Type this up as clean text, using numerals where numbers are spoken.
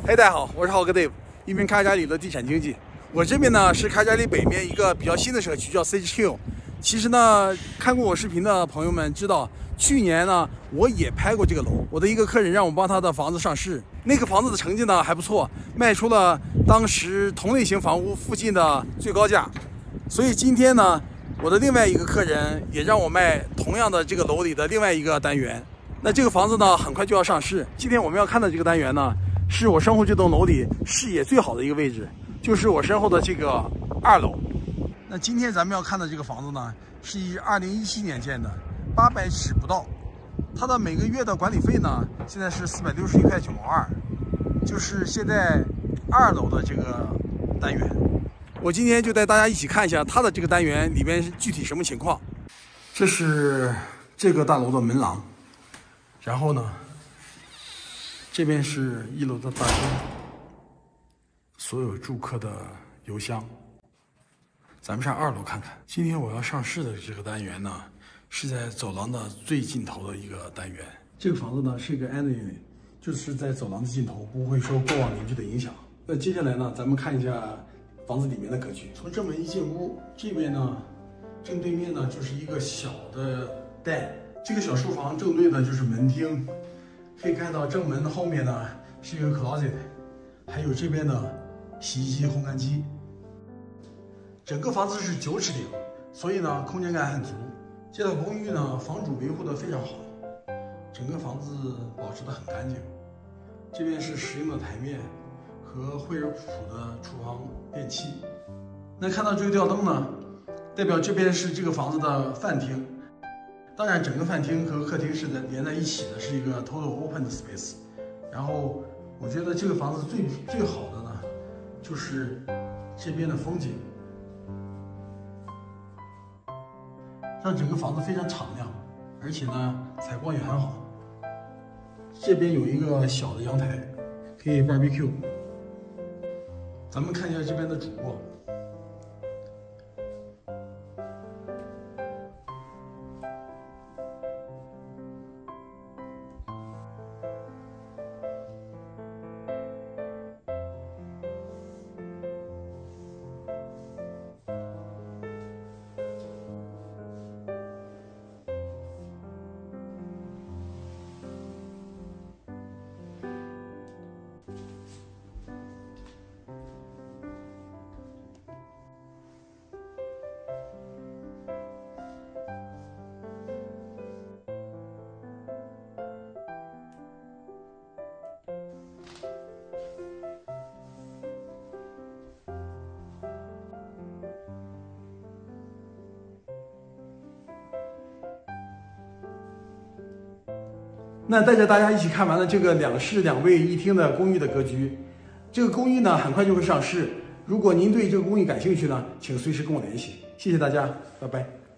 大家好，我是浩哥 Dave， 一名开加里的地产经纪。我这边呢是开加里北面一个比较新的社区，叫 CHQ。其实呢，看过我视频的朋友们知道，去年呢我也拍过这个楼。我的一个客人让我帮他的房子上市，那个房子的成绩呢还不错，卖出了当时同类型房屋附近的最高价。所以今天呢，我的另外一个客人也让我卖同样的这个楼里的另外一个单元。那这个房子呢很快就要上市。今天我们要看的这个单元呢，是我身后这栋楼里视野最好的一个位置，就是我身后的这个2楼。那今天咱们要看的这个房子呢，是以2017年建的，800尺不到。它的每个月的管理费呢，现在是461块9毛2，就是现在2楼的这个单元。我今天就带大家一起看一下它的这个单元里面是具体什么情况。这是这个大楼的门廊，然后呢，这边是1楼的大厅，所有住客的邮箱。咱们上2楼看看。今天我要上市的这个单元呢，是在走廊的最尽头的一个单元。这个房子呢是一个 end unit， 就是在走廊的尽头，不会受过往邻居的影响。那接下来呢，咱们看一下房子里面的格局。从正门一进屋，这边呢正对面呢就是一个小的 den， 这个小书房正对的就是门厅。可以看到正门的后面呢是一个 closet， 还有这边的洗衣机、烘干机。整个房子是9尺顶，所以呢空间感很足。这套公寓呢房主维护的非常好，整个房子保持的很干净。这边是实用的台面和惠而浦的厨房电器。那看到这个吊灯呢，代表这边是这个房子的饭厅。当然，整个饭厅和客厅是连在一起的，是一个 total open 的 space。然后，我觉得这个房子最好的呢，就是这边的风景，让整个房子非常敞亮，而且呢，采光也很好。这边有一个小的阳台，可以 barbecue。咱们看一下这边的主卧。那带着大家一起看完了这个2室2卫1厅的公寓的格局。这个公寓呢很快就会上市，如果您对这个公寓感兴趣呢，请随时跟我联系。谢谢大家，拜拜。